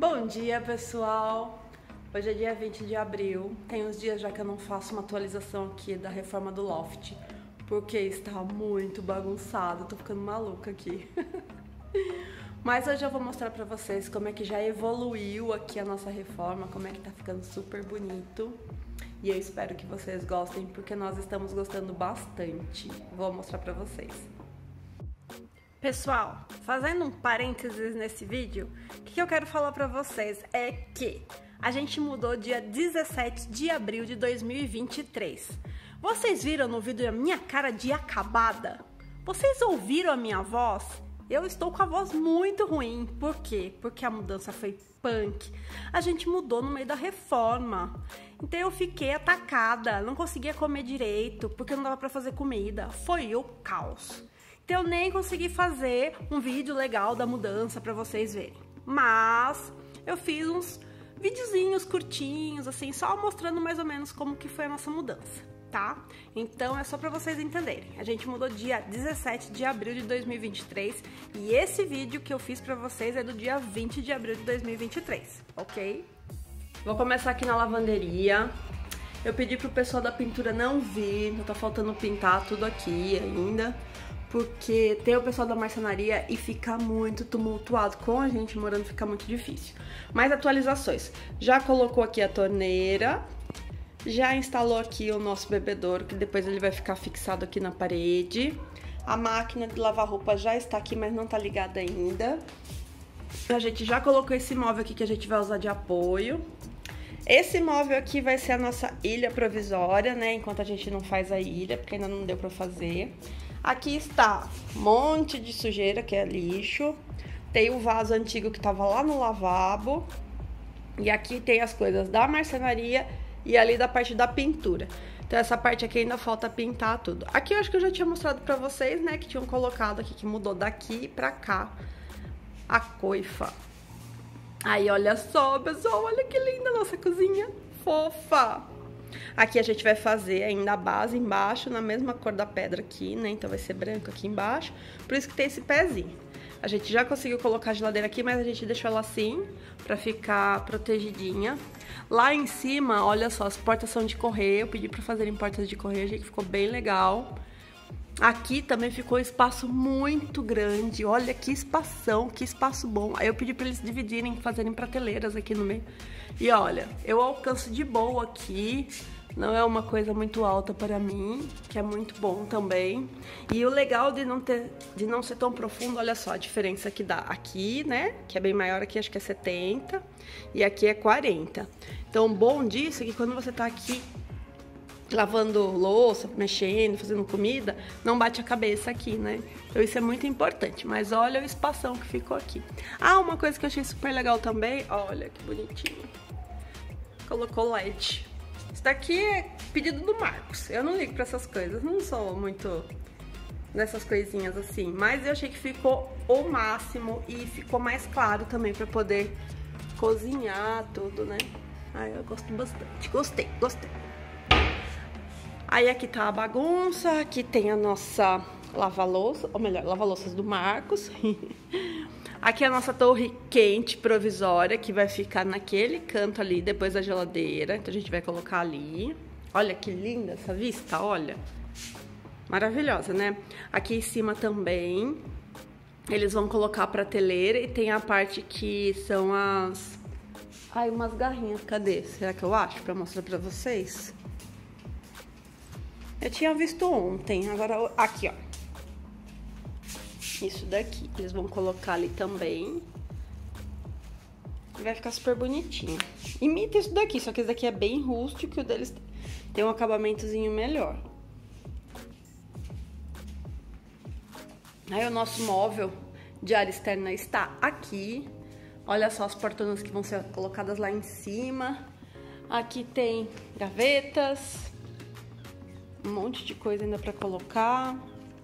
Bom dia, pessoal! Hoje é dia 20 de abril, tem uns dias já que eu não faço uma atualização aqui da reforma do loft, porque está muito bagunçado, tô ficando maluca aqui. Mas hoje eu vou mostrar pra vocês como é que já evoluiu aqui a nossa reforma, como é que tá ficando super bonito. E eu espero que vocês gostem, porque nós estamos gostando bastante. Vou mostrar pra vocês. Pessoal, fazendo um parênteses nesse vídeo, o que eu quero falar pra vocês é que a gente mudou dia 17 de abril de 2023. Vocês viram no vídeo a minha cara de acabada? Vocês ouviram a minha voz? Eu estou com a voz muito ruim. Por quê? Porque a mudança foi punk. A gente mudou no meio da reforma. Então eu fiquei atacada, não conseguia comer direito, porque não dava pra fazer comida. Foi o caos. Então eu nem consegui fazer um vídeo legal da mudança pra vocês verem. Mas eu fiz uns videozinhos curtinhos, assim, só mostrando mais ou menos como que foi a nossa mudança, tá? Então é só pra vocês entenderem. A gente mudou dia 17 de abril de 2023 e esse vídeo que eu fiz pra vocês é do dia 20 de abril de 2023, ok? Vou começar aqui na lavanderia. Eu pedi pro pessoal da pintura não vir, tá faltando pintar tudo aqui ainda, porque tem o pessoal da marcenaria e fica muito tumultuado. Com a gente morando fica muito difícil. Mais atualizações. Já colocou aqui a torneira, já instalou aqui o nosso bebedouro, que depois ele vai ficar fixado aqui na parede. A máquina de lavar roupa já está aqui, mas não tá ligada ainda. A gente já colocou esse móvel aqui que a gente vai usar de apoio. Esse móvel aqui vai ser a nossa ilha provisória, né? Enquanto a gente não faz a ilha, porque ainda não deu pra fazer. Aqui está um monte de sujeira, que é lixo. Tem o vaso antigo que tava lá no lavabo. E aqui tem as coisas da marcenaria e ali da parte da pintura. Então essa parte aqui ainda falta pintar tudo. Aqui eu acho que eu já tinha mostrado pra vocês, né? Que tinham colocado aqui, que mudou daqui pra cá a coifa. Aí olha só, pessoal, olha que linda a nossa cozinha, fofa! Aqui a gente vai fazer ainda a base embaixo, na mesma cor da pedra aqui, né? Então vai ser branco aqui embaixo, por isso que tem esse pezinho. A gente já conseguiu colocar a geladeira aqui, mas a gente deixou ela assim, pra ficar protegidinha. Lá em cima, olha só, as portas são de correr, eu pedi pra fazerem portas de correr, achei que ficou bem legal. Aqui também ficou um espaço muito grande, olha que espação, que espaço bom. Aí eu pedi pra eles dividirem, fazerem prateleiras aqui no meio. E olha, eu alcanço de boa aqui, não é uma coisa muito alta para mim, que é muito bom também. E o legal de não ser tão profundo, olha só a diferença que dá. Aqui, né, que é bem maior, aqui acho que é 70 e aqui é 40. Então o bom disso é que quando você tá aqui lavando louça, mexendo, fazendo comida, não bate a cabeça aqui, né? Então isso é muito importante, mas olha o espação que ficou aqui. Ah, uma coisa que eu achei super legal também, olha que bonitinho. Colocou LED. Isso daqui é pedido do Marcos. Eu não ligo pra essas coisas, não sou muito dessas coisinhas assim, mas eu achei que ficou o máximo e ficou mais claro também pra poder cozinhar tudo, né? Ai, eu gosto bastante. Gostei. Aí aqui tá a bagunça, aqui tem a nossa lava-louça, ou melhor, lava-louças do Marcos. Aqui é a nossa torre quente provisória, que vai ficar naquele canto ali, depois da geladeira. Então a gente vai colocar ali. Olha que linda essa vista, olha. Maravilhosa, né? Aqui em cima também, eles vão colocar a prateleira e tem a parte que são as... Ai, umas garrinhas, cadê? Será que eu acho pra mostrar pra vocês? Eu tinha visto ontem, agora aqui, ó. Isso daqui, eles vão colocar ali também. E vai ficar super bonitinho. Imita isso daqui, só que esse daqui é bem rústico e o deles tem um acabamentozinho melhor. Aí o nosso móvel de área externa está aqui. Olha só as portonas que vão ser colocadas lá em cima. Aqui tem gavetas. Um monte de coisa ainda pra colocar.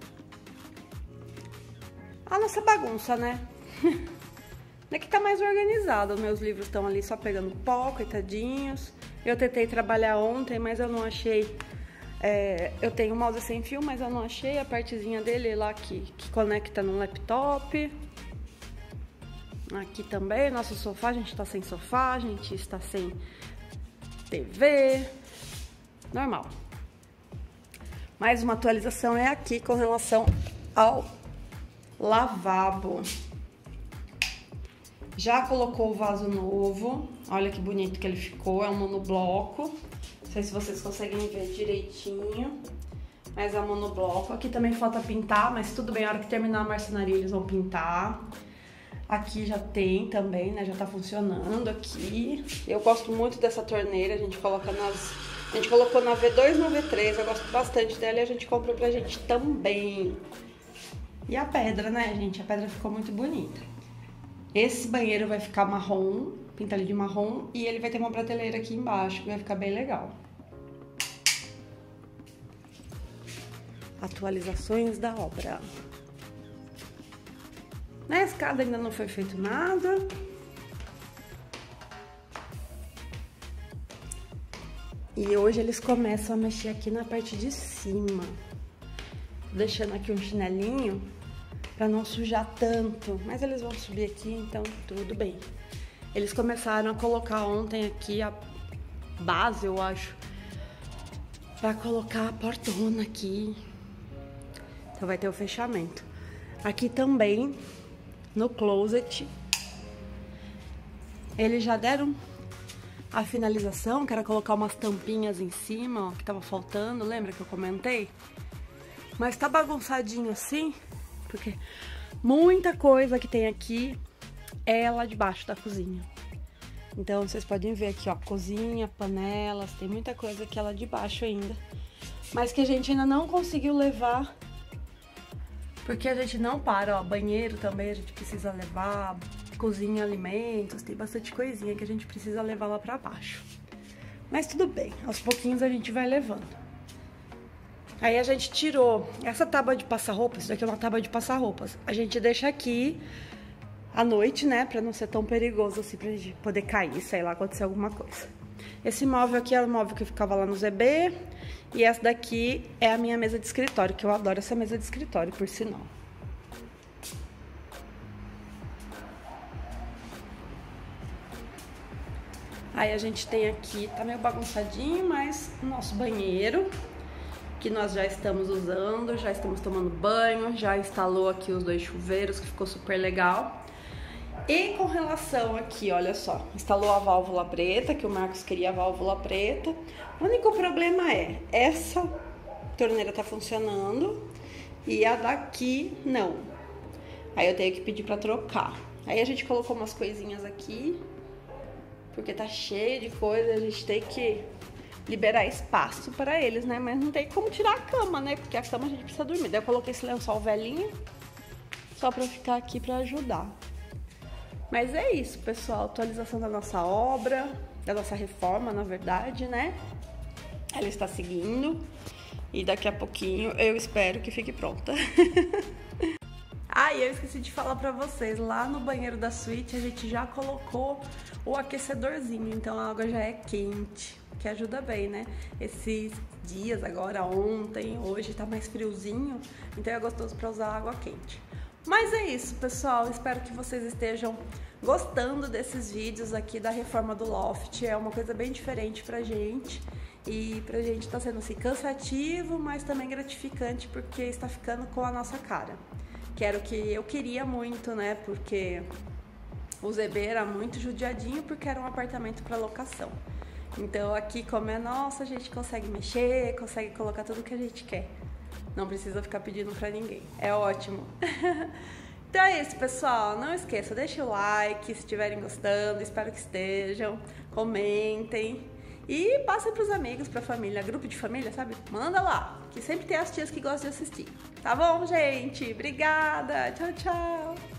A nossa bagunça, né? Daqui tá mais organizado. Meus livros estão ali só pegando pó, coitadinhos. Eu tentei trabalhar ontem, mas eu não achei... eu tenho o mouse sem fio, mas eu não achei a partezinha dele lá que conecta no laptop. Aqui também, nosso sofá, a gente tá sem sofá, a gente está sem TV, normal. Mais uma atualização é aqui com relação ao lavabo. Já colocou o vaso novo, olha que bonito que ele ficou, é um monobloco. Não sei se vocês conseguem ver direitinho, mas é um monobloco. Aqui também falta pintar, mas tudo bem, a hora que terminar a marcenaria eles vão pintar. Aqui já tem também, né, já tá funcionando aqui. Eu gosto muito dessa torneira, a gente colocou na V2 e na V3, eu gosto bastante dela e a gente comprou pra gente também. E a pedra, né, gente, a pedra ficou muito bonita. Esse banheiro vai ficar marrom, pinta ali de marrom, e ele vai ter uma prateleira aqui embaixo, que vai ficar bem legal. Atualizações da obra. Na escada ainda não foi feito nada. E hoje eles começam a mexer aqui na parte de cima. Tô deixando aqui um chinelinho pra não sujar tanto. Mas eles vão subir aqui, então tudo bem. Eles começaram a colocar ontem aqui a base, eu acho, pra colocar a portona aqui. Então vai ter o fechamento. Aqui também, no closet, eles já deram a finalização, que era colocar umas tampinhas em cima, ó, que tava faltando, lembra que eu comentei? Mas tá bagunçadinho assim, porque muita coisa que tem aqui é lá debaixo da cozinha. Então vocês podem ver aqui, ó, cozinha, panelas, tem muita coisa aqui lá debaixo ainda, mas que a gente ainda não conseguiu levar, porque a gente não para, ó, banheiro também a gente precisa levar, cozinha, alimentos, tem bastante coisinha que a gente precisa levar lá pra baixo. Mas tudo bem, aos pouquinhos a gente vai levando. Aí a gente tirou essa tábua de passar roupas, isso daqui é uma tábua de passar roupas. A gente deixa aqui à noite, né, pra não ser tão perigoso assim, pra gente poder cair, sei lá, acontecer alguma coisa. Esse móvel aqui é o móvel que ficava lá no ZB. E essa daqui é a minha mesa de escritório, que eu adoro essa mesa de escritório, por sinal. Aí a gente tem aqui, tá meio bagunçadinho, mas o nosso banheiro, que nós já estamos usando, já estamos tomando banho, já instalou aqui os 2 chuveiros, que ficou super legal. E com relação aqui, olha só, instalou a válvula preta, que o Marcos queria a válvula preta. O único problema é, essa torneira tá funcionando e a daqui não. Aí eu tenho que pedir pra trocar. Aí a gente colocou umas coisinhas aqui, porque tá cheio de coisa, a gente tem que liberar espaço para eles, né? Mas não tem como tirar a cama, né? Porque a cama a gente precisa dormir. Daí eu coloquei esse lençol velhinho, só pra ficar aqui pra ajudar. Mas é isso, pessoal, atualização da nossa obra, da nossa reforma, na verdade, né? Ela está seguindo e daqui a pouquinho eu espero que fique pronta. Ah, e eu esqueci de falar pra vocês, lá no banheiro da suíte a gente já colocou o aquecedorzinho, então a água já é quente, que ajuda bem, né? Esses dias agora, ontem, hoje tá mais friozinho, então é gostoso pra usar água quente. Mas é isso, pessoal, espero que vocês estejam gostando desses vídeos aqui da reforma do loft. É uma coisa bem diferente pra gente e pra gente tá sendo assim cansativo, mas também gratificante porque está ficando com a nossa cara. Que era o que eu queria muito, né, porque o ZB era muito judiadinho porque era um apartamento para locação. Então aqui, como é nossa, a gente consegue mexer, consegue colocar tudo que a gente quer. Não precisa ficar pedindo pra ninguém. É ótimo. Então é isso, pessoal. Não esqueça, deixe o like se estiverem gostando. Espero que estejam. Comentem. E passem pros amigos, pra família. Grupo de família, sabe? Manda lá. Que sempre tem as tias que gostam de assistir. Tá bom, gente? Obrigada. Tchau, tchau.